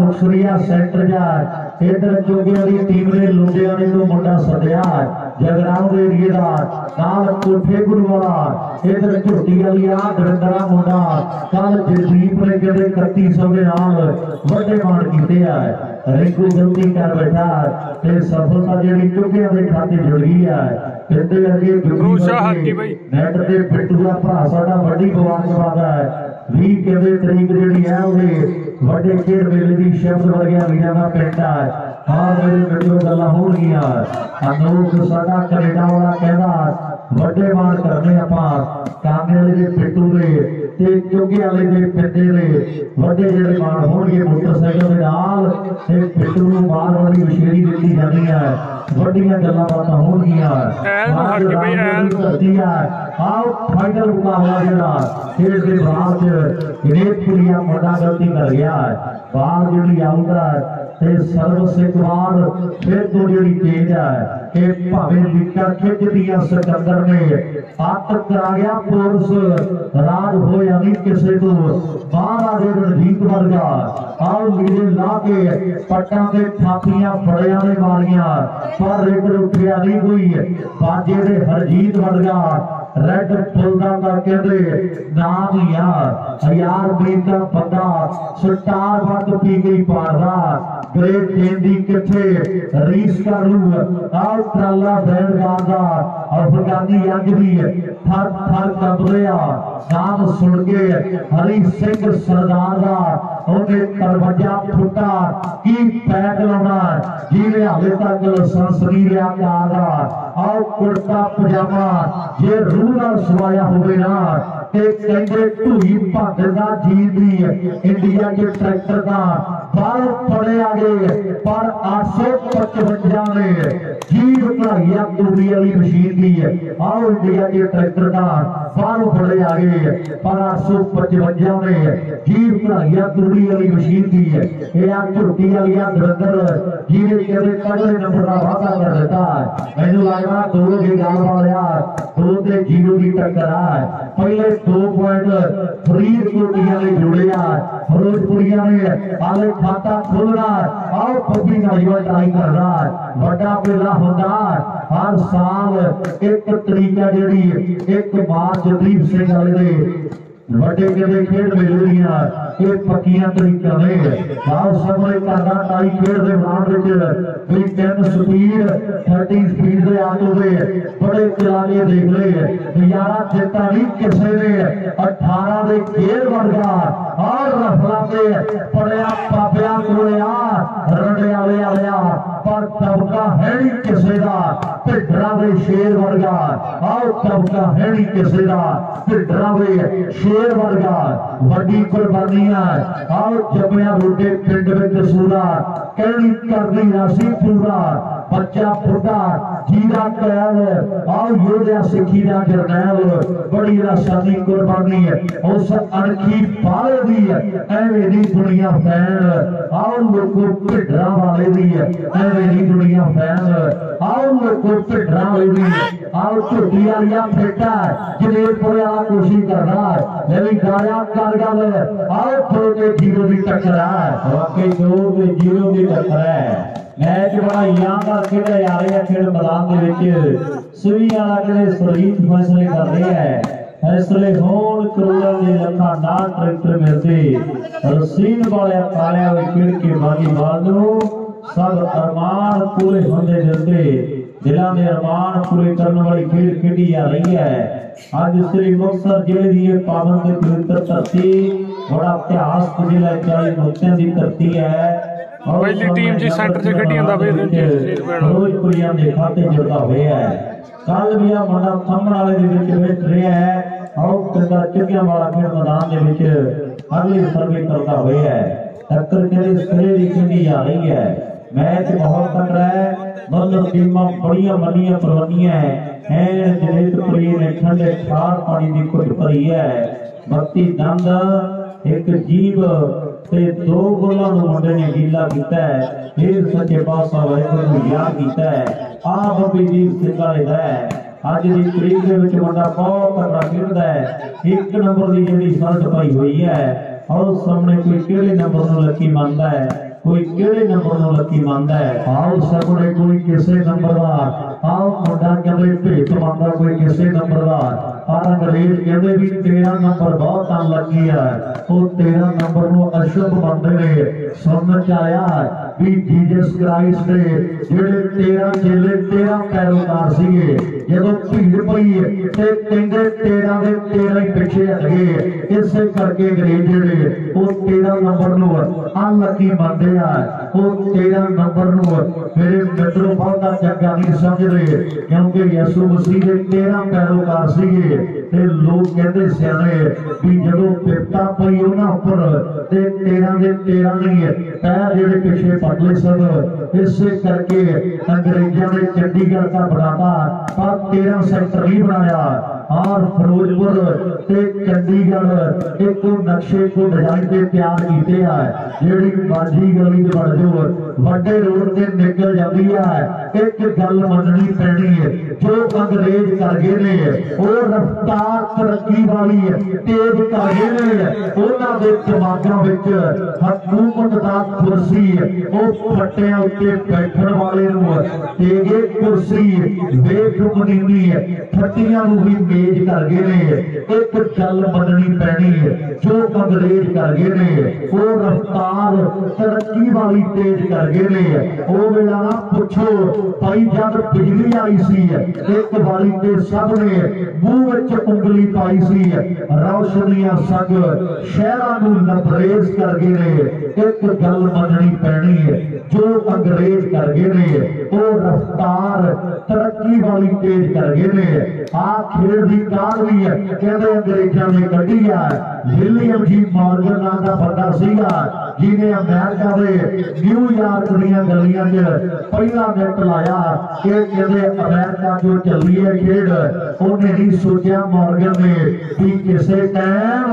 मुक्सरिया centre जा इधर चोगे वाली टीम ने लुधियाने तो मुंडा सद्या जगराव एरिए का नाल कोठे गुरु वाला इधर झोटी वाली आ दरिंदरा मुंडा कल जगदीप ने कहते 3100 के नाल वड्डे मान कीते है रिंकू गलती कर बैठा ते सफलता जेडी चोगे वाले खाते जुड़ गई है कहते अगे नेट ते पिट्टू दा भरा साडा वड्डी बवान पादा है 20 कहते तरीक जेडी है वो वड्डे खेड मेले दी शब्द वर्गिया वीरां दा पिंड है हाँ मेरे वीडियो गल्लां होणगियां अनूप साडा कनेडा वाला कहदा वड्डे मान करने आपां कांगे वाले दे पिट्टू दे ते चोगे वाले दे पिंडे दे वड्डे जेडे मान होणगे मोटरसाइकिल दे नाल ते पिट्टू नूं मार वाली विशेरी दित्ती जानी है वड्डियां गल्लां बातां होणगियां आओ फाइनल मुकाबला जेड़ा खेल दे बाहर गणेशपुरिया मुंडा गलती कर गया है बाहर जेडी आउंदा ते सर्व सिकवार फिर तो जेडी चेंज है कि भावे लीका खिच दिया सिकंदर ने हथ करा गया पुरुष राज हो यानी किसे तो बाहर रणजीत वर्गा आओ मीले ला के पट्टा के थापियां फड़िया ने मारिया पर रेड उठिया नहीं कोई बाजे दे हरजीत वर्गा रेड फुलदा का कहते नाम यार मीर का बंदा स्टार वट पी गई पारदा ग्रेट देंदी किथे रीस कर लू आओ ट्राला बैंड गांदा अफगानी अंग भी थर थर कबरिया नाम सुन के हरी सिंह सरदार दा ओने दरवाजा फुटा की पैक लाउना जिवे हाले तक लाइसेंस नहीं लिया कादा आओ कुर्ता पजामा जे रूह नाल सवाया होवे ना ते कहंदे ढूई भंग दा जींदी इंडिया के ट्रैक्टर दा बाल पड़े आ गए पर 855 ने जीव कढ़ाइया तूड़ी वाली मशीन दी आओ इंडिया के ट्रैक्टर का बाल पड़े आ गए पर 855 ने जीव कढ़ाइया तूड़ी वाली मशीन दी ये आ झोटी वाली दरिंदर जीरे कहते पहले नंबर का वादा कर देता है मैनू लगता 2 की गल वालिया 2 ते 0 की टक्कर है पहले 2 पॉइंट फरीदकोटिया ने जुड़े फिरोजपुरिया ने आले खाता खुलना आओ पब्बी नालीवाल ट्राई कर रहा है बड़ा मेला होता हर साल एक तरीका जेडी एक मार्च दीप सिंह वाले वड्डे कहते खेड मेले दियां ये पक्कियां तरीका ने आओ सामने करदा टाई खेड दे ग्राउंड विच भी 10 स्पीड 30 स्पीड दे आटो दे बड़े खिलाड़ी देख ले नजारा चेता नहीं किसे ने 18 दे गेर वर्गा और रफला पे पड़िया पापिया कोलिया रड़े वाले आलिया पर तबका है नहीं किसे दा भिडरा दे शेर वर्गा आओ तबका है नहीं किसे दा भिडरा दे शेर वर्गा वड्डी कुर्बानियां आओ जमिया बूटे पिंड विच सूरा कहनी करदी रासी पूरा बच्चा फुटा जीरा कैल आओ योद्धा सिखी दा जरनैल बड़ी रासानी कुर्बानी उस अणखी पाल दी एवें दी दुनिया फैन आओ लोगों भिडरा वाले दी एवें दी दुनिया फैन आओ लोगों भिडरा वाले दी आओ झोटी वालिया फेटा जनेरपुरे वाला कोशिश कर रहा है लेकिन गाया कर गल आओ 2 ते 0 की टक्कर है वाकई 2 ते 0 की टक्कर है मैच बड़ा यादगार खेड़ा जा रहा है खेल मैदान दे विच सुई वाला कहते सरीत फैसले कर रहे हैं फैसले होण करोड़ां दे लखां ना ट्रैक्टर मिलते रसीन वाले कालिया विच खेड़ के बागी बाल नूं सब अरमान पूरे होंदे जंदे दिलां दे अरमान पूरे करने वाली खेल खेडी जा रही है आज श्री मुक्तसर जिले दी पावन ते पवित्र धरती बड़ा इतिहास जिला 40 मोतियां दी धरती है पहली टीम जी सेंटर से खड़ी आंदा वे फिरोजपुरिया दे खाते जुड़दा होया है कल भी आ मुंडा थंमण वाले दे विच बैठ रहा है आओ पिंडा चिड़ियां वाला खेल मैदान दे विच अगली सर्वे करदा होया है टक्कर केड़े सिरे दी खेडी जा रही है मैच बहुत तगड़ा है दोनों टीमां बड़ियां मनियां परवानियां हैं जनेतपुरी ने ठंडे ठार पानी दी घुट भरी है भक्ति दंद एक जीव ते 2 गोलां नूं मुंडे ने गीला कीता है फिर सच्चे पातशाह वाहिगुरू नूं याद कीता है आ बब्बी दीप सिंह वाले दा अज दी तरीक दे विच मुंडा बहुत तगड़ा खेलदा है 1 नंबर दी जिहड़ी शर्ट पाई हुई है और सामने कोई केड़े नंबर नूं लकी मानदा है कोई किहड़े नंबर नूं लकी मंनदा है। आओ सामने कोई किसे नंबर दा, आओ मुंडा कहंदे भेत मंनदा कोई किसे नंबर दा, पर अंग्रेज कहंदे भी 13 नंबर बहुत अनलकी है। वो 13 नंबर नूं अशुभ मंनदे ने। सुनन च आया भी जीसस क्राइस्ट दे जिहड़े 13 चेले 13 पैरोकार सीगे, जदों भीड़ पई ते कहंदे 13 दे 13 ही पिछे हट गए। इसे करके अंग्रेज जिहड़े वो 13 नंबर नूं अनलकी मंनदे आ। वो 13 नंबर नूं मेरे मित्रों बहुता चंगा नहीं समझदे, क्योंकि यसू मसीह दे 13 पैरोकार सीगे ते लोग कहंदे सियाणे भी जदों विपता पई उन्हां उपर ते 13 दे 13 नहीं पैर जिहड़े पिछे पटले सन। इसे करके अंग्रेजों ने चंडीगढ़ का बनाता पर 13 सेक्टर नहीं बनाया, और फिरोजपुर ते चंडीगढ़ एक नक्शे को डिजाइन से तैयार किए है। जिहड़ी मर्जी गली बन जाओ वड्डे रोड से निकल जाती है। एक गल मननी पैनी है, जो अंग्रेज कर गए ने वो रफ्तार तरक्की वाली तेज कर गए ने। उन्हां दे दिमागां विच हुकूमत दा कुर्सी वो फट्टियां उत्ते बैठण वाले नूं तेगे कुर्सी वेख मनीनी फट्टियां नूं भी तेज कर गए ने। एक गल मननी पैनी है, जो अंग्रेज कर गए ने वो रफ्तार तरक्की वाली तेज कर गए ने। वो वेला ना पुछो भाई, जब बिजली आई सी एक वाली ते सब ने मुंह विच उंगली पाई सी, रोशनियां संग शहरां नूं लबरेज कर गए ने। एक गल मननी पैनी है, जो अंग्रेज कर गए ने वो रफ्तार तरक्की वाली तेज कर गए ने। आ खेल की कार भी है कहते अंग्रेजों ने कढ़ी है। विलियम जी मॉर्गन नाम का बंदा सीगा जिन्हें अमेरिका के न्यूयॉर्क दीयां गलियां च पहला नेट लाया कि कहते अमेरिका जो चली है खेड। उन्हें नहीं सोचा मॉर्गन ने भी किसे टाइम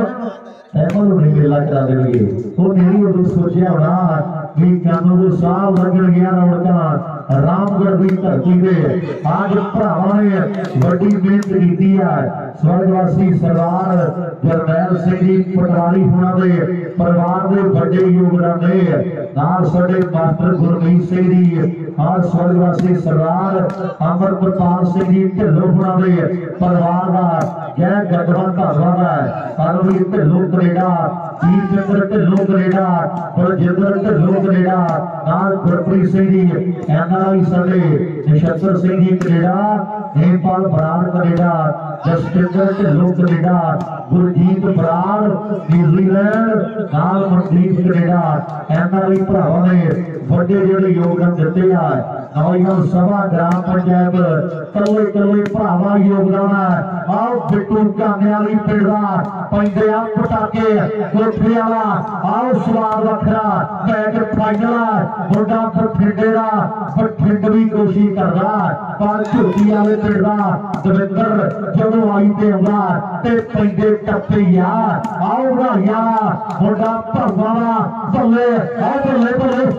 नहीं मेला करा देंगे। वो नहीं उदू सोचा होना भी कानून साहब लगन गया रौनक रामगढ़ की धरती से। आज भरावां ने बड़ी मेहनत की है। स्वर्गवासी सरदार जरनैल सिंह जी पटवारी होना दे परिवार के बड़े योगदान ने। नाल साडे मास्टर गुरमीत सिंह जी और स्वर्गवासी सरदार अमरप्रताप सिंह जी ढिल्लों होना दे परिवार का जय गढ़वा धन्यवाद है। Paramvir Dhillon Canada, Jeetchandra Dhillon Canada, Baljinder Dhillon Canada, नाल गुरप्रीत सिंह जी एनआरआई साडे, Nakshatra Singh ji Canada, Nepal Brar Canada, Jaswinder Dhillon Canada, Gurjeet Brar New Zealand, नाल मनदीप कनेडा। एनआरआई भरावां ने बड़े जिहड़े योगदान दिते आ। नौजवान सभा ग्राम पंचायत कल्ले कल्ले भरावां योगदान है। आओ बिट्टू काने वाली पिंड दा पैंदे आ पटाके कोठे वाला, आओ स्वाद वखरा मैच फाइनल मुंडा बठिंडे दा बठिंड भी कोशिश करदा पर झोटी वाले पिंड दा दविंदर जदों आई ते आउंदा ते पैंदे टप्पे यार। आओ भाईया मुंडा भरवां बल्ले आ बल्ले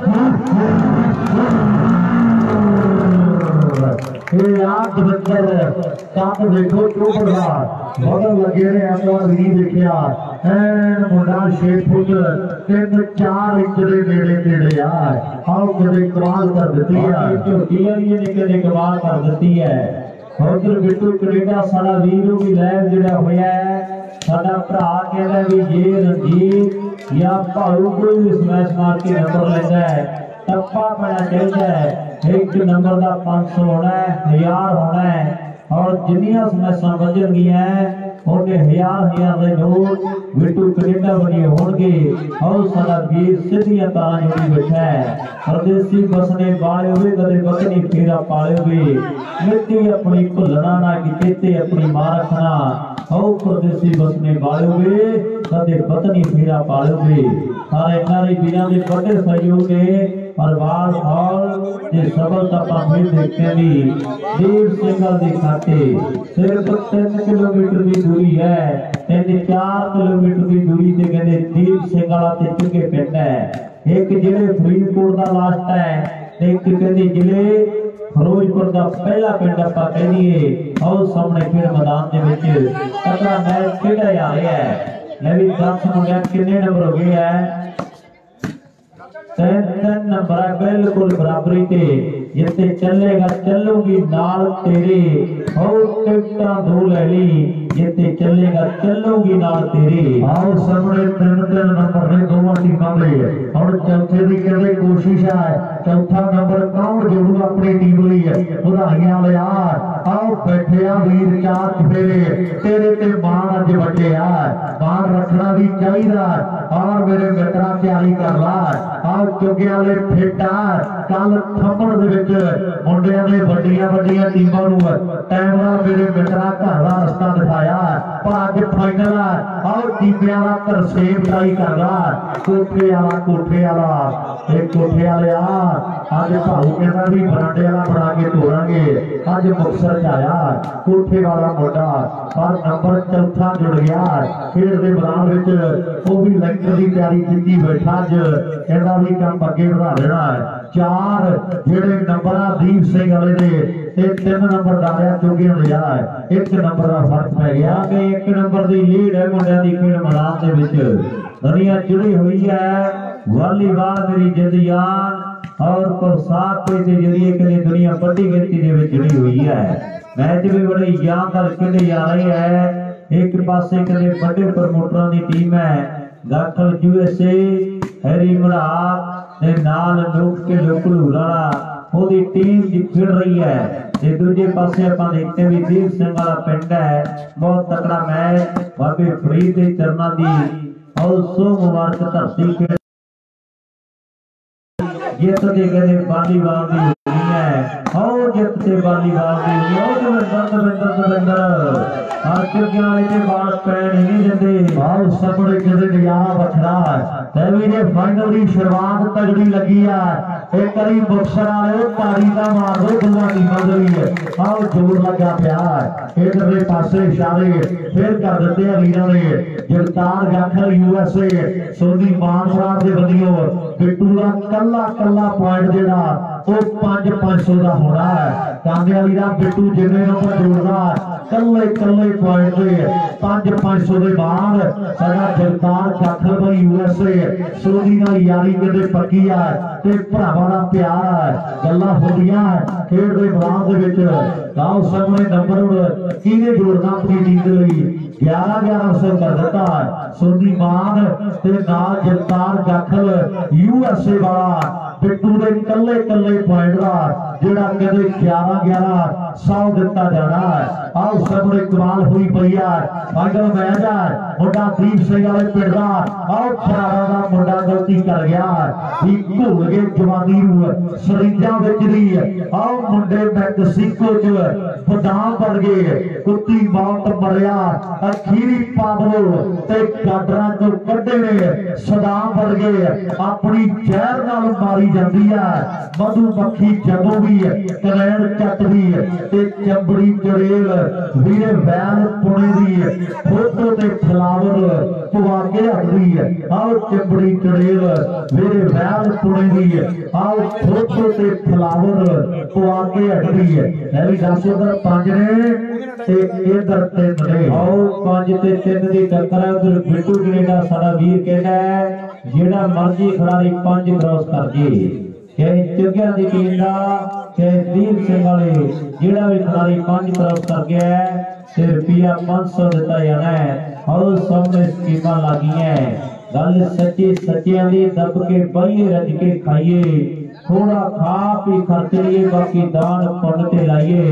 बल्ले देखो चोपड़ा बहुत लगे ने नहीं देखिया मुंडा 6 फुट 3-4 इंच के नेड़े नेड़े आओ कदे कमाल कर दी है। झोटियां भी कदे कमाल कर दी है। उधर बिट्टू कनेडा साडा वीर भी लैब जिहड़ा होया है साडा भरा कहदा भी जे रंजीत या भाऊ कोई भी स्मैश मार के नंबर लेंदा है टप्पा पैना चाहिए है। एक नंबर का 500 होना है, 1000 होना है, और जिन्नियां स्मैशां बजन गईयां उन्हें 1000 के नोट बिट्टू कनेडा बनी होणगे। और साडा वीर सीधियां तारां जोड़ी बैठा है। परदेसी बसने वाले हुए कदे बकनी फेरा पाले हुए मिट्टी अपनी भुलना ना किते ते अपनी मां रखना। और परदेसी बसने वाले हुए कदे बकनी फेरा पाले हुए सारे नारी वीरां दे बड़े सहयोग के परवार हॉल के सफलता फिर देखते भी देव सिंगल के खाते सिर्फ 3 किलोमीटर की दूरी है। 3-4 किलोमीटर की दूरी से कहते देव सिंगला ते चुके पिंड है। एक जिले फरीदकोट का लास्ट है, एक कहते जिले फिरोजपुर का पहला पिंड आप कहिए। और सामने फिर मैदान के विच तगड़ा मैच खेड़ा जा रहा है। मैं भी 10 मुंडिया कितने नंबर हो गए है तीन नंबर है बिल्कुल बराबरी ते जिते चलेगा चलूंगी नाल तेरे और टिकटा दो ले ली जिते चलेगा चलूंगी नाल तेरे आओ सामने तीन नंबर ने दोवां टीमां दे और चौथे दी कहदे कोशिश है चौथा नंबर कौन जोड़ू अपनी टीम लई ਵਧਾਈਆਂ लिया आओ बैठे आ वीर चार चफेरे तेरे ते मान अज बचे आ मान रखना भी चाहिए और मेरे मित्रा तैयारी कर ला आओ चुगे वाले फिटा कल थम्मण दे विच मुंडियां ने वड्डियां वड्डियां टीमां नूं टाइम नाल मेरे मित्रा घर दा रस्ता दिखाया पर अज फाइनल आओ टीमियां दा तरसेम ट्राई कर ला कोठे वाला एक कोठे वाले अज भाऊ कहना भी बरांडे वाला बना के तोड़ांगे अज मुक्तसर च आया कोठे वाला मुंडा पर नंबर चौथा जुड़ गया खेड दे मैदान विच वो भी लैंकर की तैयारी की बैठा अज कहना भी काम अगे बढ़ा देना है चार जेड़े नंबर दीप सिंह वाले ने ते तीन नंबर डालिया चुगे लिया है एक नंबर का फर्क पै गया कि एक नंबर की लीड है मुंडिया की खेड मैदान दे विच दुनिया जुड़ी हुई है वालीबाल मेरी जिंद जान और प्रसाद के जरिए कभी दुनिया बड़ी गिनती के जुड़ी हुई है मैच भी बड़े यादगार खेले जा रहे हैं एक पासे कभी बड़े प्रमोटरों की टीम है दाखल यूएसए हैरी मराक ने नाल लोक के लोकलूरा ओदी टीम खेल रही है ते दूजे पासे ਆਪਾਂ देखते भी दीप सिंह वाला पिंड है बहुत तकड़ा मैच बाबे फरीद के चरणा दी और सो मुबारक धरती के जित के कहते वालीबाल की होनी है और जित से वालीबाल की फाइनल की शुरुआत तगड़ी लगी है एक बारी मुक्तसर वाले तारी का मार दो दोनों टीमों के आओ जोर लगा प्यार इधरले पासे इशारे फिर कर देते हैं वीरों ने जगतार गाखर यूएसए सोनी मानसराज के बदियों बिट्टू का कला कला पॉइंट जेड़ा वो 500 का होना है कांदे वाली का बिट्टू जिन्ने नंबर जोड़दा कल्ले कल्ले पॉइंट से 500 के बाद साडा जगतार गाखर भाई यूएसए सोनी नाल यारी कहते पक्की है ते भरावां दा प्यार है गल्लां होंदियां खेड दे मैदान दे विच गांव सामने नंबर किने जोड़ना अपनी टीम दे लई 11-11 कर दिता सोनी मान ते नाल जगतार गाखर यूएसए वाला बिट्टू दे कल्ले कल्ले पॉइंट का जेड़ा कहते 11-11 दिता जाना है आओ सामने कमाल हुई पई है फाइनल मैच है मुंडा दीप सिंह वाले पिंड का आओ भरावां दा मुंडा गलती कर गया भूल गए जवानी सरिंजा विच दी आओ मुंडे मैक्सिको च बदाम बन गए कुत्ती मौत मरिया अखीरी पाबलो ते गाडरां चों कड्ढे ने सदाम बन गए अपनी जहर नाल मारी जाती है मधुमक्खी जदों भी करैण चटदी ते चंबड़ी चड़ेल वीरे बैल पुणे दी फोटो ते फ्लावर पवा के हटदी है आओ चंबड़ी चड़ेल वीरे बैल पुणे दी आओ फोटो ते फ्लावर पवा के हटदी है भी 10 उधर 5 ने ते इधर 3 ने आओ 5 ते 3 दी टक्कर है उधर बिट्टू कनेडा साडा वीर कहना है जेड़ा मर्जी खिलाड़ी 5 क्रॉस कर जे चाहे चुगिया की टीम का चाहे दीप सिंह वाले जेड़ा भी खिलाड़ी 5 क्रॉस कर गया है ते रुपया 500 दिता जाना है और सामने स्कीम लगी है गल सच्ची सच्चियां दी दब के बहिए रज के खाइए थोड़ा खा पी खर्चिए बाकी दान पुण्य ते लाइए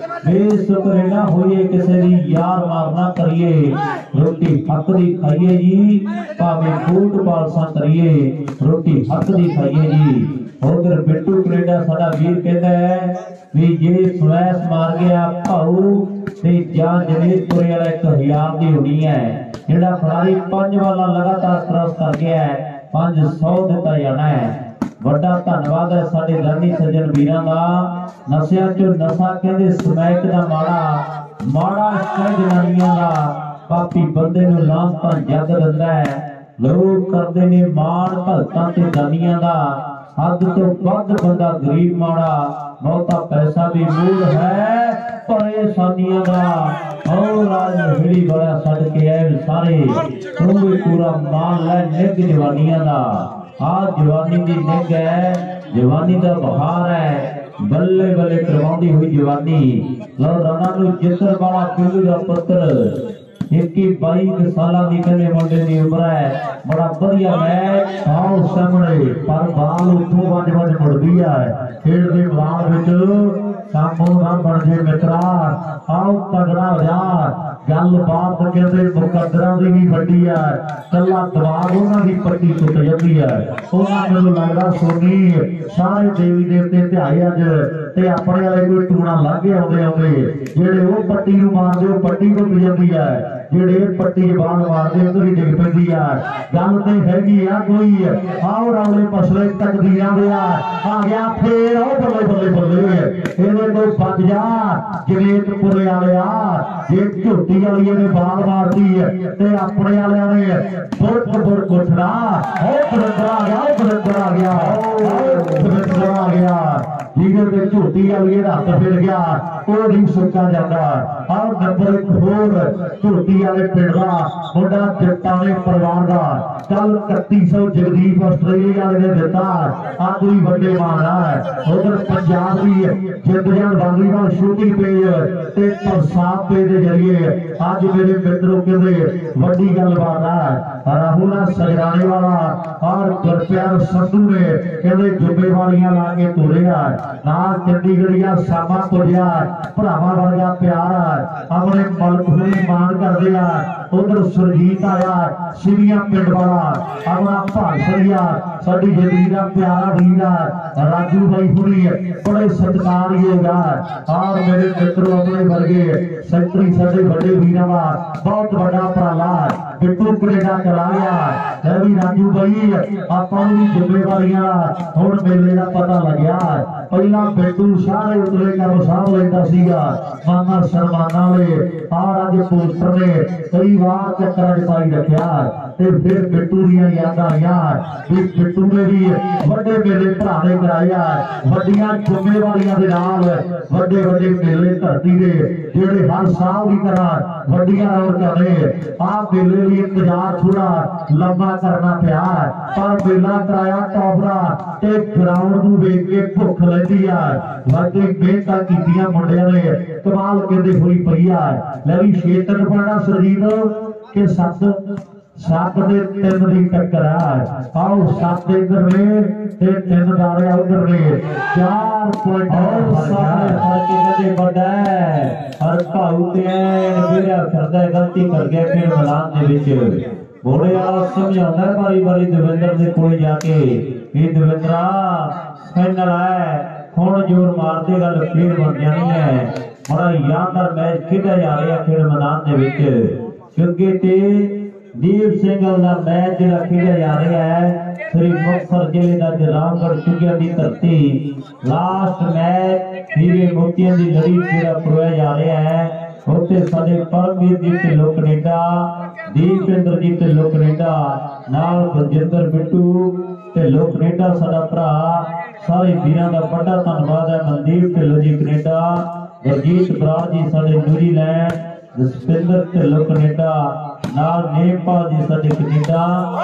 बेशुक्र ना होइए किसी दी यार मार ना करिए रोटी हक दी खाइए जी भावे फूट पालसा करिए रोटी हक दी खाइए जी उधर बिट्टू कनेडा साडा वीर कहता है भी जे स्लैश मार गया भाऊ ते जान जनेतपुरे वाला 1000 दी होनी है जेड़ा खिलाड़ी 5 वाला लगातार क्रॉस कर गया है 500 दिता जाना है बड़ा धन्यवाद है साडे लर्नी सज्जन वीरां दा नशा चो नशा कहंदे समैक दा माड़ा माड़ा जनानियां दा पापी बंदे नूं लांघता जग दिंदा है लोग करदे ने माण भगतां ते दानियां दा हद तो वध बंदा गरीब माड़ा बहुता पैसा भी मूल है परेशानियां दा और राज हिड़ी बड़ा सड़ के आए सारे तू भी पूरा मान लै निग जवानियां दा आ जवानी की निग है, जवानी का बहार है, बल्ले बल्ले करवाती हुई जवानी। लो राणा नूं जितण वाला पिंडू का पुत्र 21-22 साल की कहने मुंडे की उम्र है। बड़ा बढ़िया मैच आओ सामने पर बाल उठो वज वज मुड़दी है। खेल के मैदान विच कामों ना बन जाए मित्रा, आओ तगड़ा हो जा। गलबात कहते मुकदरा की भी वड्डी है, कला दिमाग उन्होंने की पट्टी टुट जाती है। उन्होंने मैनूं लगदा सोनी सारे देवी देवते ध्याए अज ते अपने वाले कोई टूणा लागे आउंदे आउंदे जेड़े वो पट्टी नूं मारदे वो पट्टी टुट जाती है, जेड़े पट्टी बाल मारदे उधर ही डिग पैंदी है। गल ते हैगी आ कोई आओ रौले मसले तकदीरां दे आ गया फिर आओ बल्ले बल्ले बल्ले इहदे कोई बच जा जनेतपुर वालिया जे झोटी वाली ने बाल मारती है ते अपने वालिया ने बुरक बुरक उठना। ओ बरंदर आ गया, ओ बरंदर आ गया, ओ बरंदर आ गया लीडर के झोटी वाली हथ फिर गया वो नहीं सोचा जाता। और नंबर 1 होर झोटी वाले पिंड का मुंडा जट्टाने परिवार का कल 3100 जगदीप आस्ट्रेलिया वाले ने दिता, अज भी बड़े माना है। उधर पंजाब की जिंदजान वालीबाल शूटिंग पेज ते प्रसाद पेज के जरिए अज मेरे मित्रों कहते वड्डी गलबात है। राहुल सजराने वाला और गुरप्यार संधू ने कहते जिम्मेवारियां ला के तुरिया नाल चंडीगढ़िया सामा तुरिया भरावां वर्गा प्यार अपने मुल्क में मान करदे आ। उधर सुरजीत आया सिविया पिंड वाला अपना भाषणिया साडी जिंदगी का प्यारा वीर राजू भाई हुणी बड़े सत्कारयोग और मेरे मित्रों अपने वर्गे सेक्रेटरी साडे बड़े वीरां दा बहुत बड़ा उपराला बिट्टू कनेडा चला गया भी राजू भाई आपां नूं जिम्मेवारियां हुण मेले का पता लग्या। पहला बिट्टू सारे उतले कर साहब लेंदा सीगा माना सलमाना वाले और अज पोस्टर ने कई बार चक्कर पाई रखिया ते फिर बिट्टू दियां यादां आईयां भी बिट्टू ने भी बड़े मेले भरा ने कराया वड्डियां जिम्मेवारियां दे नाल वड्डे वड्डे मेले धरती दे जेड़े हर साल की तरह वड्डियां रौनकां ने आ मेले भी इंतजार थोड़ा लंबा करना पिया पर मेला कराया टॉपरा ते ग्राउंड नूं वेख के भुख लैंदी आ। वाकई मेहनतां कीतियां मुंडियां ने कमाल कहते हुई पई आ। लै भी 6 3 पड़ना सरजीत के 7 दे 3 दी टक्कर है। आओ 7 इधर ने ते 3 दारे उधर ने 4 पॉइंट सामने फर्क कदे बड़ा है हर भाऊ ते मेरा करदा गलती कर गया फिर मैदान दे विच घोड़े वाला समझाता है बारी बारी दविंदर के कोल जाके ये दविंदरा फाइनल है हुण जोर मारते गल फिर बन जानी है। बड़ा यादगार मैच खेड़ा जा रहा खेल मैदान दे विच क्योंकि ते दीप सिंघल का मैच जो खेड़ा जा रहा है श्री मुक्तसर जिले का जलालगढ़ चुगिया की धरती लास्ट मैच हीरे मोतियों की लड़ी जो परोया जा रहा है उत्ते साडे परमवीर जी ढिल्लों कनेडा दीपेंद्र जी ढिल्लों कनेडा नाल बलजिंदर बिट्टू ढिल्लों कनेडा साडा भरा सारे वीरां दा बड़ा धन्नवाद है। मनदीप ढिल्लों जी कनेडा गुरजीत बराड़ जी साडे न्यूजीलैंड जसपिंदर ढिल्लों कनेडा नाल नेपाल जी साडे कनेडा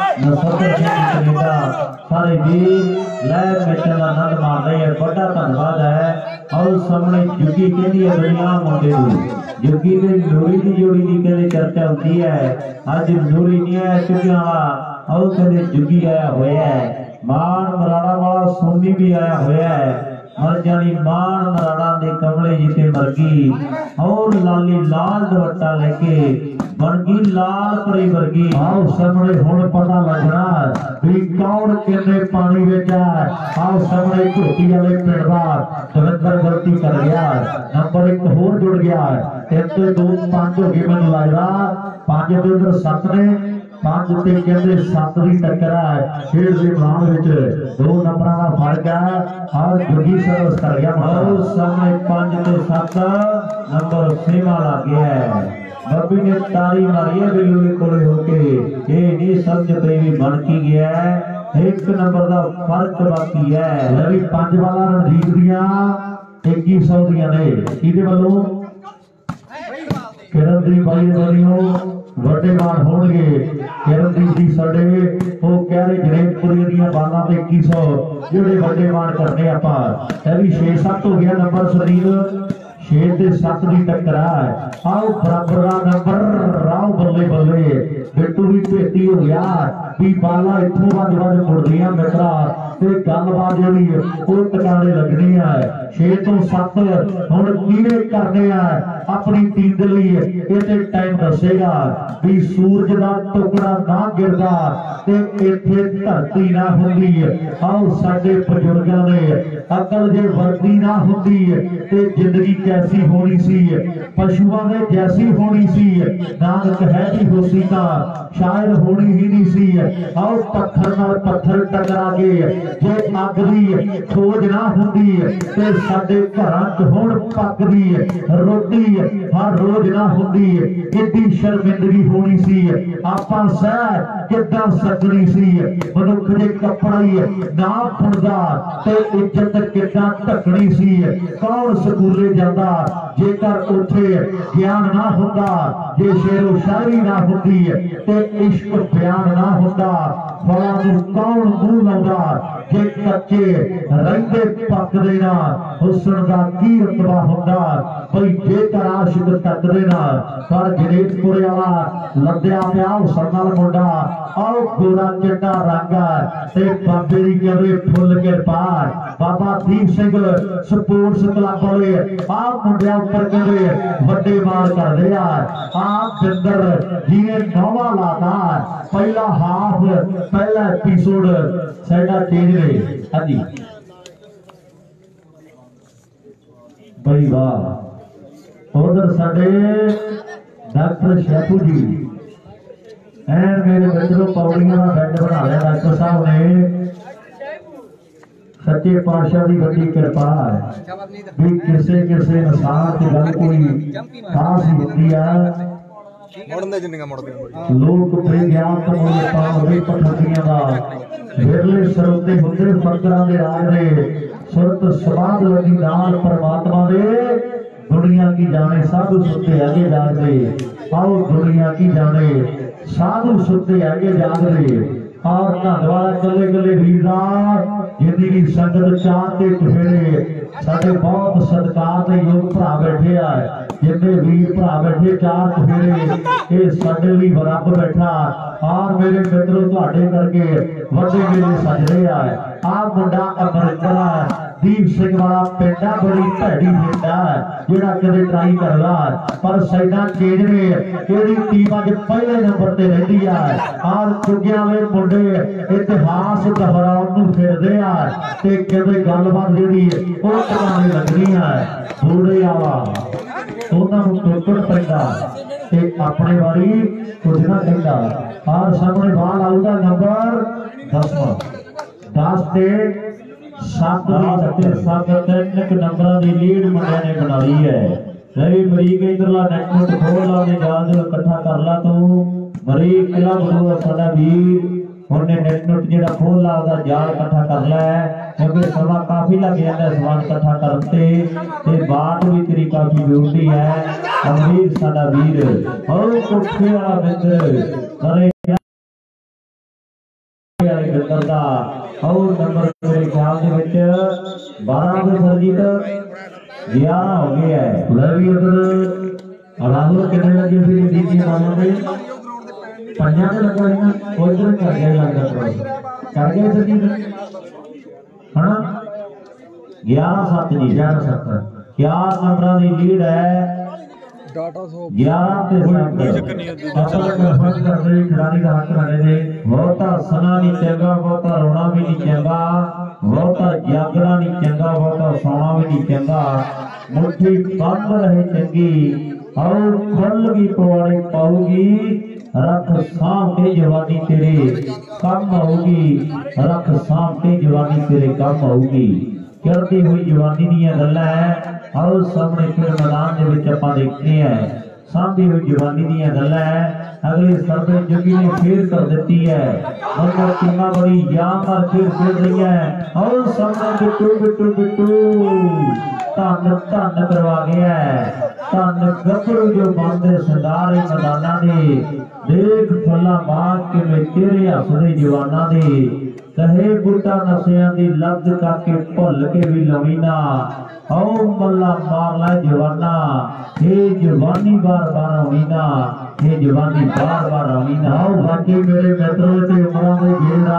नसरत जी कनेडा सारे वीर लहर मैचों का आनंद मार रहे हैं बड़ा धन्नवाद है। और सामने जुगी कहती है दुनिया मुंडे जुगी दे लोरी की जोड़ी की कहते चर्चा होती है अज लोरी नहीं है चुगिया वाला और कहते जुगी आया होया है मान मराड़ा वाला सोनी भी आया होया है मर जानी मान मराड़ा दे कमले जी ते मरगी और लाली लाल दुपट्टा लेके बनगी लाल परी वर्गी। आओ सामने हुण पता लगना भी कौन किन्ने पानी विच है। आओ सामने झोटी वाले पिंड दा दविंदर गलती कर गया नंबर 1 होर जुड़ गया 3 ते 2 5 हो गए मैनूं लगदा 5 ते उधर 7 ने 5 ते कहते 7 की टक्कर है खेल के मैदान विच 2 नंबरां दा फर्क है और जुगी सर्विस कर गया। और सामने 5 ते 7 नंबर 6 लग गया है बब्बी ने तारी मारी है बिल्लू कोले होके ये नहीं समझ पे भी बन की गया है 1 नंबर का फर्क बाकी है। रवि 5 वाला रणजीत दियां 2100 दियां ने किदे वालों किरणदीप भाई दोनों वड्डे मान होंगे। किरणदीप जी साडे वो कह रहे जनेतपुरी दी बालां ते 2100 जिहड़े वड्डे मान करने आपां भी 6-7 हो गया नंबर सुनील 6 ते 7 की टक्कर है। आओ बराबर का नंबर राव बल्ले बल्ले बिट्टू भी भेटी हो गया भी बाला इथों वज वज मुड़दियां मित्रा ते गलबात जिहड़ी वो टकाने लगनी है। 6 तो 7 हुण किवें करने आ अपनी टीम दे लई इहते टाइम दसेगा भी सूरज दा टुकड़ा ना गिरदा ते इत्थे धरती ना हुंदी। आओ साडे बजुर्गां ने अकल जे वर्दी ना हुंदी ते जिंदगी कैसी होनी सी पशुओं ने जैसी होनी सी नानक है भी हो सी शायद होनी ही नहीं सी। आओ पत्थर नाल पत्थर टकरा के जे अग दी खोज ना हुंदी ते साडे घरां च हुण पकदी रोटी हर रोज ना हुंदी कितनी शर्मिंदगी होनी सी आपां सह किदां सकनी सी। मनुख दे कपड़ा ही ना पुणदा ते इज्जत किदां ढकनी सी। कौन स्कूले जांदा जेकर उत्थे ज्ञान ना हुंदा जे शेरो शायरी ना हुंदी ते इश्क बयान ना हुंदा फलां नूं कौन मूंह लाउंदा जे कच्चे रहिंदे पकदे ना हुस्न दा की रतबा हुंदा भई जेकर आशिक तकदे ना। पर जनेतपुर वाला लद्या पिया हुस्न नाल मुंडा आओ गोरा चिट्टा रंग ते बाबे दी कहदे फुल किरपा बाबा दीप सिंह स्पोर्ट्स क्लब वाले आ मुंडिया उपर कहदे वड्डे मार करदे आ बिंदर जिने नौवा लाता पहला हाफ पहला एपीसोड साडा चेंज ने। हाँ जी बड़ी वाह उधर साडे डॉक्टर शैपू जी एंड मेरे मित्रों पौड़ियां का बेड बना लिया डॉक्टर साहब ने। सच्चे पातशाह की बड़ी कृपा है भी किसे किसे इंसान की गल कोई खास ही होती है। लोक प्रज्ञात मुझे पठतियां दा विरले सरते हुंदे फकरां दे राज दे सुरत समाध लगी नाल परमात्मा दे दुनिया की जाने साधु सुते आगे जागदे। आओ दुनिया की जाने साधु सुते आगे जागदे और धन्यवाद कले कले वीरदार जिंदी भी संगत चार ते चुफेरे साडे बहुत सत्कार दे योग भरा बैठे आ जिन्ने वीर भरा बैठे चार चुफेरे ये साडे लई रब बैठा और मेरे मित्रों तुहाडे करके वड्डे मेले सजदे आ मुंडा अमरिंदर दीप सिंह वाला पिंडा बड़ी भैड़ी पिंडा जिहड़ा कदे ट्राई करदा पर साइडा चेंज ने इहदी टीम अज पहले नंबर ते रहिंदी आ और चुगियां वाले मुंडे इतिहास दोहराउण नूं फिरदे आ ते कदे गलबात जिहड़ी ओह टकाने लगनी है। बूढ़े आवा उन्हां नूं टुकड़ पैंदा ते अपने वाली कुछ ना कहंदा और सामने बाल आउगा नंबर 10 ते 7 नंबर की लीड मुंडिया ने बना ली है। रवि मरीक इधरला नेट खोल ला दे जाल इकट्ठा कर ला तू मरीक किला बड़ूआ साडा वीर उन्हें नेट नोट जेड़ा खोल ला ओदा जाल इकट्ठा कर लै क्योंकि समा काफी लग जाता है समान इकट्ठा करते ते बाट भी तेरी काफी जरूरी है। अमीर साडा वीर और कोठे वाला बिंदर करे करता और नंबर मेरे ख्याल दे विच 12 के सरजीत 11 हो गया है। रवि उधर राहुल कितने लगे फिर दीदी मानो पे पंजा पे लगा है ना कोई तो कर गया लगता कर गए सरजीत हां 11-7 जी 11-7 क्या नंबर की लीड है 11 ते 7 खिलाड़ी का हक रहे थे। बहुता हसना नहीं चंगा बहुता रोना भी नहीं चंगा बहुता जागना नहीं चंगा बहुता सोना भी नहीं चंगा मुट्ठी बंद रहे चंगी और फल भी पवाड़े पाऊगी रख सांप के जवानी तेरे कम होगी रख सांप के जवानी तेरे कम होगी। चढ़ती हुई जवानी दियां गल्लां है और सामने फिर मैदान दे विच आपां देखते हैं सामने हुई जवानी दियां गल्लां है। अगले सर्वे जगी ने फेर कर देती है मतलब टीमां बड़ी जानदार खेल खेल रही है और सामने बिट्टू बिट्टू बिट्टू धन धन करवा गया है तन गबरू जो बांधे संदारे मैदाना दे देख फला मार के में तेरे हसदे जवाना दे कहे बूटा नशियां दी लग करके भुल के भी लवी ना आओ मल्ला मार ला जवाना हे जवानी बार बार आनी ना हे जवानी बार बार आनी ना आओ बाकी मेरे मित्रों ते उमरां दे गेड़ा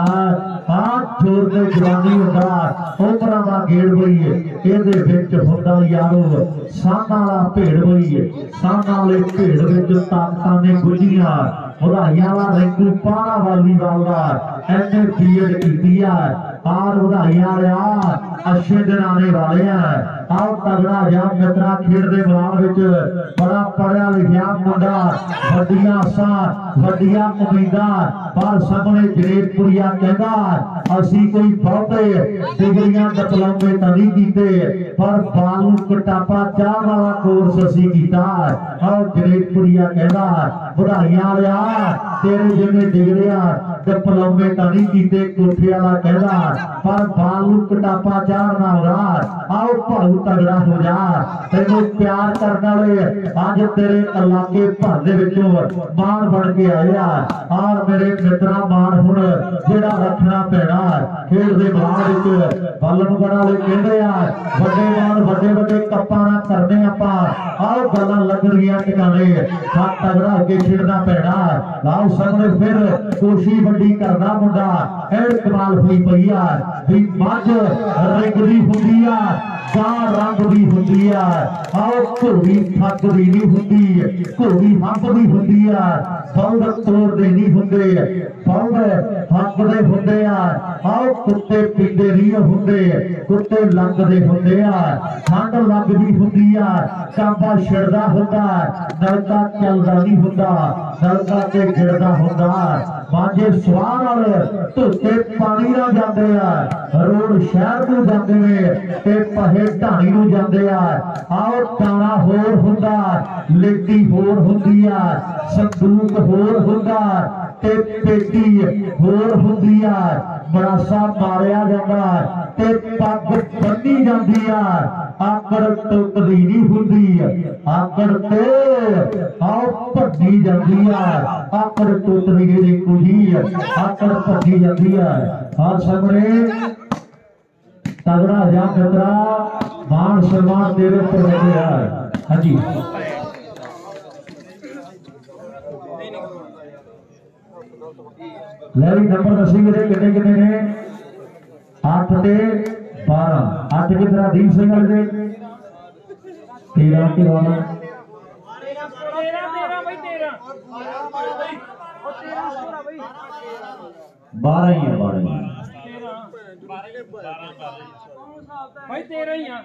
हाथ जोड़ के जवानी होता उमरां दा गेड़ होई है ਇਹਦੇ ਵਿੱਚ ਹੁੰਦਾ ਯਾਰੋ ਸਾਨਾਂ ਵਾਲਾ ਭੇੜ ਹੋਈ ਹੈ ਸਾਨਾਂ ਵਾਲੇ ਭੇੜ ਵਿੱਚ ਤਾਕਤਾਂ ਨੇ ਗੁੱਜੀਆਂ ਵਧਾਈਆਂ ਵਾਲਾ ਰੈਂਕੂ ਪਾਣਾ ਵਾਲੀ ਵਾਲਾ ਐਨੇ ਪੀਐਡ ਕੀਤੀ ਆ ਆਰ ਵਧਾਈਆਂ ਵਾਲਿਆ ਅੱਛੇ ਦਿਨ ਆने ਵਾਲੇ ਆ ਆਓ ਤਗੜਾ ਜਾਂ ਮਿੱਤਰਾ ਖੇਡ ਦੇ ਮੈਦਾਨ ਵਿੱਚ ਬੜਾ ਪੜਿਆ ਲਿਖਿਆ ਮੁੰਡਾ ਵੱਡੀਆਂ ਆਸਾਂ ਵੱਡੀਆਂ ਉਮੀਦਾਂ ਪਰ ਸਾਹਮਣੇ ਜਰੇਤਪੁਰੀਆ ਕਹਿੰਦਾ ਅਸੀਂ ਕੋਈ ਬਹੁਤੇ ਡਿਗਰੀਆਂ ਡਿਪਲੋਮੇ ਤਾਂ ਨਹੀਂ ਕੀਤੇ पर बालू कटापा चाह वाला कोर्स असी कीता और जरेतपुरिया कहदा ਵਧਾਈਆਂ लिया तेरे जिन्हें डिगरिया डिप्लोमे तो नहीं कीते कोठे वाला कहदा पर बालू कटापा चाहना हो रहा आओ भाऊ तगड़ा हो जा तेनू प्यार करने वाले अज तेरे इलाके भर दे विचों मान बन के आया और मेरे मित्रा मान हुण जेड़ा रखना पैना खेड दे मैदान विच बल्लभगढ़ वाले कहंदे आ ਵੱਡੇ मान ਵੱਡੇ ਵੱਡੇ ਕੱਪਾਂ ਨਾਲ ਕਰਦੇ ਆਪਾਂ ਆਓ ਗੱਲਾਂ ਲੱਗਣੀਆਂ ਟਿਕਾਣੇ ਸਾ ਤਗੜਾ ਹੋ ਕੇ ਖੇਡਣਾ ਪੈਣਾ ਲਾਓ ਸਾਹਮਣੇ ਫਿਰ ਕੋਸ਼ਿਸ਼ ਵੱਡੀ ਕਰਦਾ ਮੁੰਡਾ ਇਹ ਕਮਾਲ ਹੋਈ ਪਈ ਆ ਵੀ ਮੱਝ ਰਿੰਗਦੀ ਹੁੰਦੀ ਆ ਗਾਂ ਰੰਗਦੀ ਹੁੰਦੀ ਆ ਆਓ ਘੋੜੀ ਥੱਕਦੀ ਨਹੀਂ ਹੁੰਦੀ ਘੋੜੀ ਹੰਪਦੀ ਹੁੰਦੀ ਆ ਬਲਦ ਤੋੜਦੇ ਨਹੀਂ ਹੁੰਦੇ ਬਲਦ ਹੰਪਦੇ ਹੁੰਦੇ ਆ ਆਓ ਕੁੱਤੇ ਪੀਂਦੇ ਨਹੀਂ ਹੁੰਦੇ ਕੁੱਤੇ ਲੰਘਦੇ ਹੁੰਦੇ ਆ ਠੰਡ ਲੱਗਦੀ ਹੁੰਦੀ ਆ ਕਾਂਬਾ ਛਿੜਦਾ ਹੁੰਦਾ ਨਲਕਾ ਚੱਲਦਾ ਨਹੀਂ ਹੁੰਦਾ ਨਲਕਾ ਤੇ ਗਿਰਦਾ ਹੁੰਦਾ ਮਾਂਜੇ ਸਵਾਰ ਨਾਲ ਧੋਤੇ ਪਾਣੀ ਨਾਲ ਜਾਂਦੇ ਆ ਰੋਡ ਸ਼ਹਿਰ ਨੂੰ ਜਾਂਦੇ ਨੇ ਤੇ ਪਹੇ ਢਾਣੀ ਨੂੰ ਜਾਂਦੇ ਆ ਆਓ ਟਾਣਾ ਹੋਰ ਹੁੰਦਾ ਲੇਟੀ ਹੋਰ ਹੁੰਦੀ ਆ ਸੰਦੂਕ ਹੋਰ ਹੁੰਦਾ ਤੇ ਪੇਟੀ ਹੋਰ ਹੁੰਦੀ ਆ ਬੜਾਸਾ ਮਾਰਿਆ ਜਾਂਦਾ ਤੇ ਪੱਗ ਬੰਨੀ ਜਾਂਦੀ ਆ ਆਕੜ ਟੁੱਟਦੀ ਨਹੀਂ ਹੁੰਦੀ ਆਕੜ ਤੇ ਆਓ ਭੱਜੀ ਜਾਂਦੀ ਆ ਆਕੜ ਟੁੱਟਦੀ ਜਿਹੜੀ ਕੁਝੀ ਆਕੜ ਭੱਜੀ ਜਾਂਦੀ ਆ ਆ ਸਾਹਮਣੇ ਤਗੜਾ ਜਾ ਮਿੱਤਰਾ ਮਾਨ ਸਨਮਾਨ ਤੇਰੇ ਉੱਪਰ ਲੱਗਿਆ ਹਾਂਜੀ ਲੈ ਵੀ ਨੰਬਰ ਦੱਸੀ ਮੇਰੇ ਕਿੰਨੇ ਕਿੰਨੇ ਨੇ 8 ਤੇ 12 8 ਕਿਤਰਾ ਦੀਪ ਸਿੰਘ ਵਾਲੇ ਦੇ 13 ਤੇ 12 12 ही है 12 ही भाई 13 ही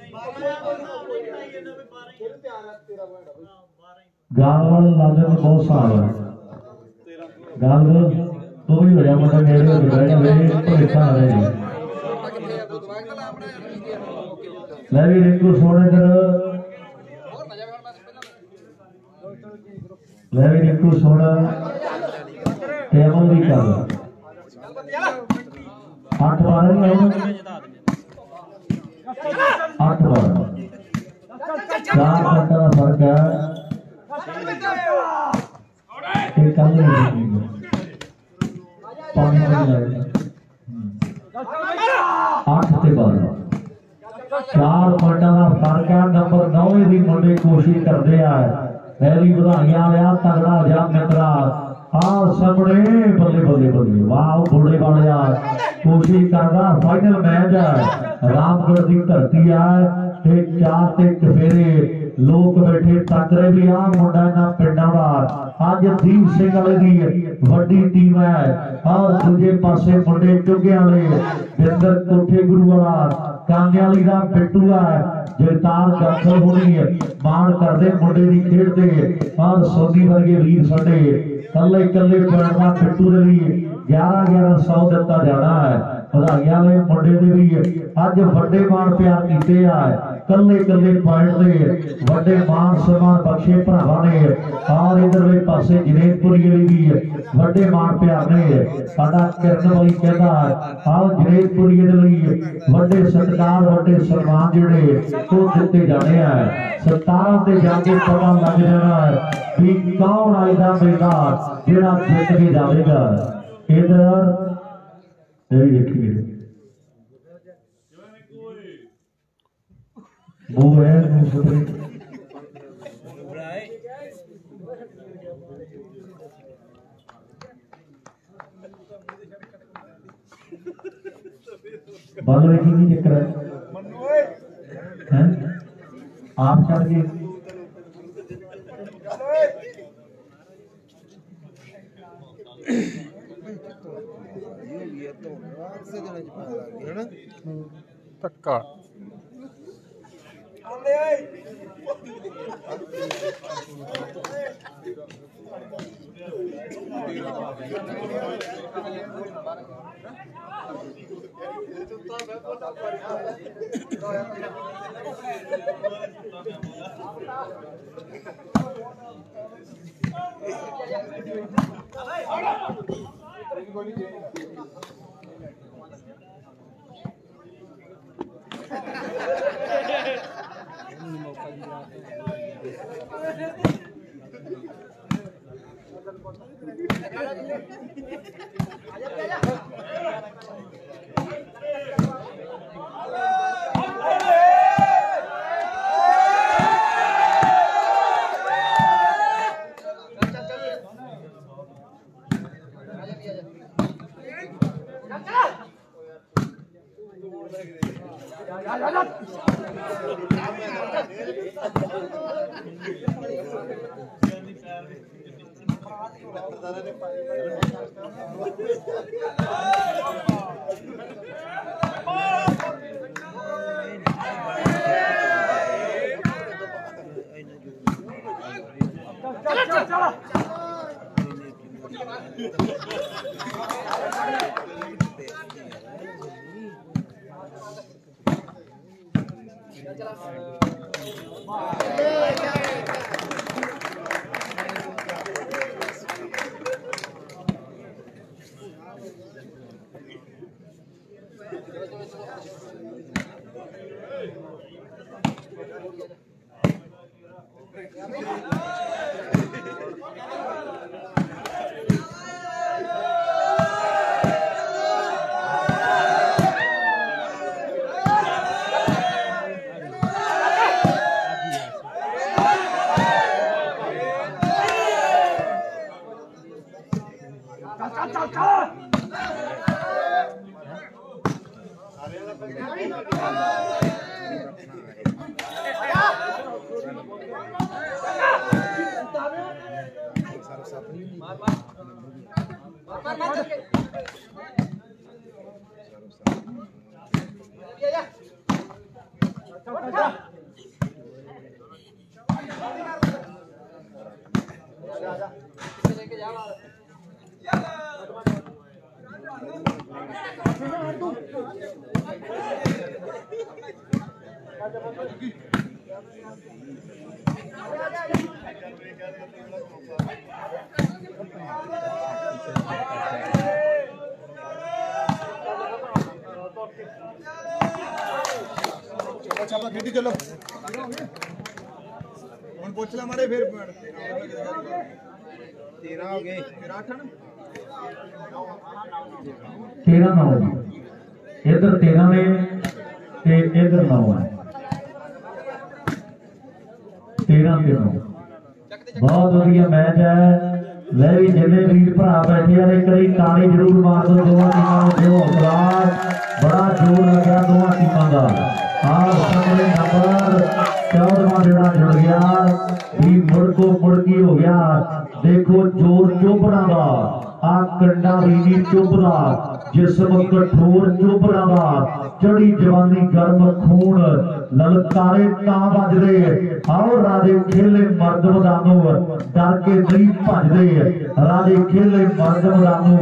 गाल वाले लाले में बहुत साल है गाल तो भी हो जा मतलब मेरे तो लिखा आ रहे हैं मैं भी रिंकू सोने कर मैं भी रिंकू सोना टेबल भी कर 8 12 नहीं 8 12 4 घंटा का फर्क है कल पानी नहीं 8 ते 12 4 घंटा का फर्क है नंबर 9 भी मुंडे कोशिश करते हैं पहली ਵਧਾਈਆਂ लिया तगड़ा जा मित्रा हाँ सामने बल्ले बल्ले बल्ले वाह घोड़े वाले यार कोशिश करदा फाइनल मैच है रामगढ़ की धरती है ते 4 ते चफेरे लोग बैठे तकरे भी आ मुंडा ना पिंडा दा अज दीप सिंह वाले दी वड्डी टीम है और दूजे पासे मुंडे चुगे वाले बिंदर कोठे गुरु वाला कांगे वाली दा पिट्टू है जगतार गंसल होनी मान करदे मुंडे दी खेडदे और सोनी वर्गे वीर साडे कल्ले कल्ले पड़ना पिट्टू दे 11-1100 दिता जाना है ਵਧਾਈਆਂ ਨੇ ਮੁੰਡੇ ਦੀ ਵੀ ਅੱਜ ਵੱਡੇ ਮਾਣ ਪਿਆਰ ਕੀਤੇ ਆ ਕੱਲੇ ਕੱਲੇ ਪੁਆਇੰਟ ਦੇ ਵੱਡੇ ਮਾਣ ਸਨਮਾਨ ਬਖਸ਼ੇ ਭਰਾਵਾਂ ਨੇ ਔਰ ਇਧਰਲੇ ਪਾਸੇ ਜਨੇਤਪੁਰੀ ਵਾਲੀ ਵੀ ਵੱਡੇ ਮਾਣ ਪਿਆਰ ਨੇ ਸਾਡਾ ਕਿਰਨ ਵਾਲੀ ਕਹਿੰਦਾ ਆਓ ਜਨੇਤਪੁਰੀ ਦੇ ਲਈ ਵੱਡੇ ਸਤਿਕਾਰ ਵੱਡੇ ਸਨਮਾਨ ਜਿਹੜੇ ਉਹ ਦਿੱਤੇ ਜਾਣੇ ਆ 17 ਤੇ ਜਾ ਕੇ ਪਤਾ ਲੱਗ ਜਾਣਾ ਵੀ ਕੌਣ ਆਇਦਾ ਮੈਦਾਨ ਜਿਹੜਾ ਜਿੱਤ ਕੇ ਜਾਵੇਗਾ ਇਧਰ देखिए वो है बागले की नहीं चक्कर है आप चढ़ के ਧੱਕਾ चलो हम पूछ ला मारे फिर 13 हो गए फिर 8 ना 13 ना हो इधर 13 ने ते इधर 9 है 13 के 9 बहुत बढ़िया मैच है ले भी जिन्हें वीर भरा बैठे हैं कई ताली जरूर मार दो दोवां टीमां नूं बड़ा जोर लगा दोवां टीमां दा सामने नंबर 14वां जेड़ा जुड़ गया भी मुड़को मुड़की हो गया देखो जोर चोपड़ा दा आ कंडा भी नहीं चुभदा जिसम कठोर चुभड़ा दा चढ़ी जवानी गर्म खून ललकारे तां बजदे आओ राजे खेले मर्द मदानू डर के नहीं भजदे राजे खेले मर्द मदानू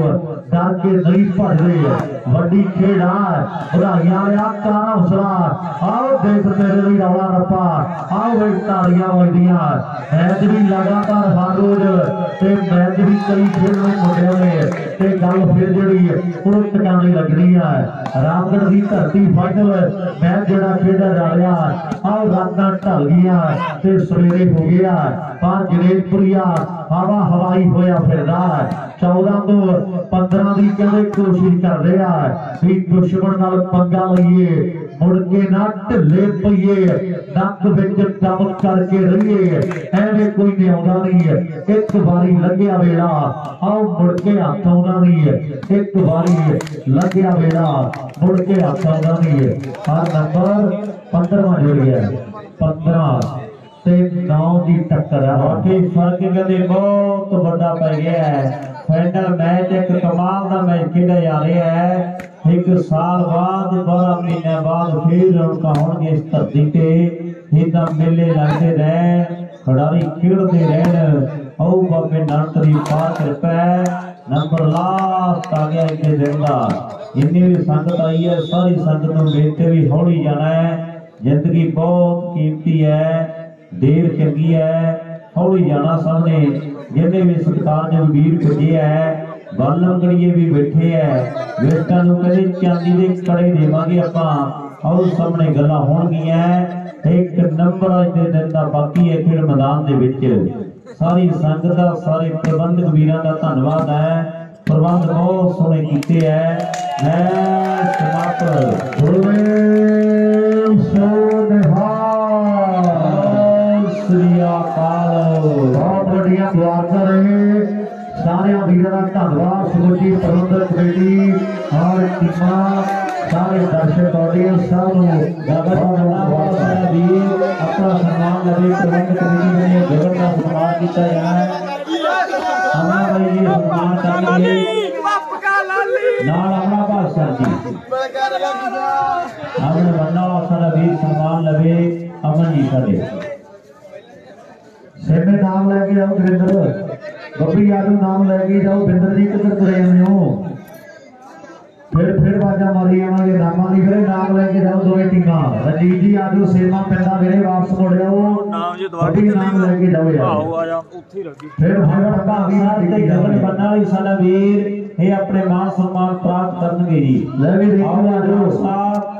डर के नहीं भजते वड्डी खेड बधाइयां का हौसला आओ देख तेरे भी रौला रप्पा आओ वे ताड़ियां बजदियां मैच भी लगातार हर रोज ते मैच भी कई खेलने मुंडिया ने ते गल फिर जिहड़ी ਉਹ ਟਿਕਾਣੇ ਲੱਗਣੀ ਆ ਰਾਮਗढ़ ਦੀ ਧਰਤੀ ਫਾਈਨਲ ਮੈਚ ਜਿਹੜਾ ਖੇਡਿਆ ਜਾ ਰਿਹਾ ਆਹ ਰਾਤਾਂ ਢਲ ਗਈਆਂ ਤੇ ਸਵੇਰੇ ਹੋ ਗਿਆ ਪਰ ਜਨੇਪੁਰੀਆ ਹਵਾ ਹਵਾਈ ਹੋਇਆ ਫਿਰਦਾ 14 ਤੋਂ 15 ਦੀ ਕਹਿੰਦੇ ਕੋਸ਼ਿਸ਼ ਕਰਦੇ ਆ ਵੀ ਦੁਸ਼ਮਣ ਨਾਲ ਪੰਗਾ ਲਈਏ ਮੁੜ ਕੇ ਨਾ ਢਿੱਲੇ ਪਈਏ ਨੱਕ ਵਿੱਚ ਦਮ ਕਰਕੇ ਰਹੀਏ ਐਵੇਂ ਕੋਈ ਨਹੀਂ ਆਉਂਦਾ ਨਹੀਂ ਇੱਕ ਵਾਰੀ ਲੱਗਿਆ ਵੇਲਾ ਆਓ ਮੁੜ ਕੇ ਹੱਥ ਆਉਂਦਾ ਨਹੀਂ ਇੱਕ ਵਾਰੀ ਲੱਗਿਆ ਵੇਲਾ ਮੁੜ ਕੇ ਹੱਥ ਆਉਂਦਾ ਨਹੀਂ ਆ ਨੰਬਰ 15ਵਾਂ ਜੁੜੀ ਹੈ 15 ਤੇ 9 ਦੀ ਟੱਕਰ ਆ ਬਾਕੀ ਫਰਕ ਕਹਿੰਦੇ ਬਹੁਤ ਵੱਡਾ ਪੈ ਗਿਆ ਹੈ फाइनल मैच एक कमाल का मैच खेला जा रहा है एक साल बाद 12 महीने बाद फिर रौनक होंगे इस धरती पे इदा मेले लगते रहे खिडारी खेलते रहन आओ बाबे नानक दी पार कृपा नंबर लास्ट आ गया इतने दिन का जिन्नी भी संगत आई है सारी संगत को बेनती भी हौली जाना है जिंदगी बहुत कीमती है देर चंगी है हौली जाना सामने जिन्हें भी सत्कार जो वीर भजे है बालमगड़िए भी बैठे है वेस्टा कहते चांदी के कड़े देवांगे आपां आओ सामने गल्लां होणगियां एक नंबर अज दे दिन दा बाकी है खेल मैदान दे विच सारी संगत दा सारे प्रबंधक वीरां दा धन्नवाद है प्रबंध बहुत सोहणे कीते है मैं समाप्त गुरदेव सोनिहाल बहुत बढ़िया दुआरदार रहे सारे वीरों का धन्यवाद समूची प्रबंधक कमेटी और टीमा सारे दर्शक ऑडियंस सब अपना सम्मान लगे प्रबंधक कमेटी ने जगत का सम्मान किया जाए हमारा ये सम्मान करेंगे नाल अपना भाषा जी हमने बनना सारा वीर सम्मान लगे अमन जी सारे सेमे नाम लेके जाओ वीरेंद्र बब्बी यादव नाम लेके जाओ बिंदर जी किधर तुरे जाने हो फिर बाजा मारी आवांगे नामा नहीं फिर नाम लेके जाओ दोवें टीमां रंजीत जी आजो सेमा पिंडा मेरे वापस मुड़ आओ नाम जी बब्बी नाम लेके जाओ यार आओ आ जा ਉੱਥੇ ਰੱਖੀ फिर भगत भावी ते जगत बनना वाली साडा वीर ये अपने मान सम्मान प्राप्त करनगे जी ले भी देखो आजो साथ